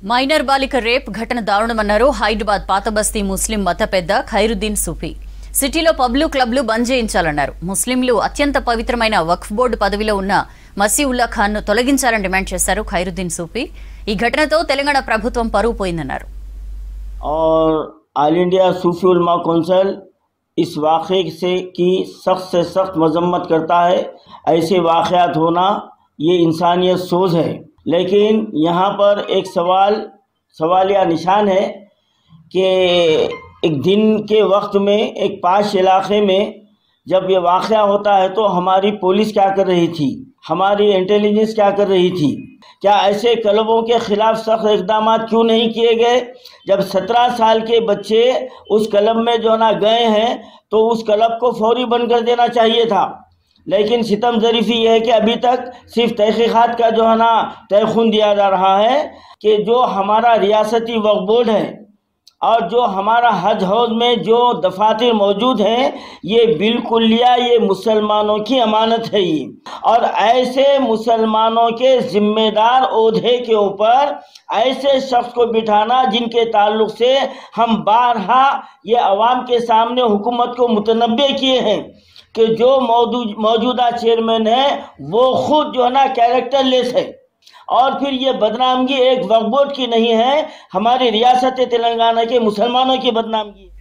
Minor బాలిక rape ఘటన దారుణమన్నారు హైదరాబాద్ పాతబస్తీ ముస్లిం మత పెద్ద ఖైరుద్దీన్ సూఫీ. సిటీలో పబ్లు క్లబ్లు బంద్ చేయించాలన్నారు. ముస్లింలు అత్యంత పవిత్రమైన వక్ఫ్ బోర్డు పదవిలో ఉన్న మసీఉల్లా ఖాన్ ను తొలగించాలని డిమాండ్ చేశారు ఖైరుద్దీన్ సూఫీ. ఈ ఘటనతో తెలంగాణ ప్రభుత్వం పరువు పోయిందన్నారు. ऑल इंडिया सूफी उलमा कौंसिल इस वाक़े से की सख्त से सख्त मजम्मत करता है। ऐसे वाक़यात होना ये इंसानियत सोज है, लेकिन यहाँ पर एक सवालिया निशान है कि एक दिन के वक्त में एक पाश इलाके में जब ये वाक़या होता है तो हमारी पुलिस क्या कर रही थी, हमारी इंटेलिजेंस क्या कर रही थी, क्या ऐसे क्लबों के खिलाफ सख्त इक़दाम क्यों नहीं किए गए? जब 17 साल के बच्चे उस क्लब में जो ना गए हैं तो उस क्लब को फौरी बंद कर देना चाहिए था। लेकिन सितम ज़रीफ़ी ये है कि अभी तक सिर्फ तहक़ीक़ात का जो है ना तयख़ुन दिया जा रहा है कि जो हमारा रियासती वक्फ बोर्ड है और जो हमारा हज हाउस में जो दफातर मौजूद हैं ये बिल्कुलिया ये मुसलमानों की अमानत है ये, और ऐसे मुसलमानों के ज़िम्मेदार ओहदे के ऊपर ऐसे शख्स को बिठाना जिनके ताल्लुक़ से हम बारहा ये अवाम के सामने हुकूमत को मुतनब्बे किए हैं कि जो मौजूदा चेयरमैन है वो खुद जो है ना कैरेक्टरलेस है, और फिर ये बदनामगी एक वक्फ बोर्ड की नहीं है, हमारी रियासत तेलंगाना के मुसलमानों की बदनामगी है।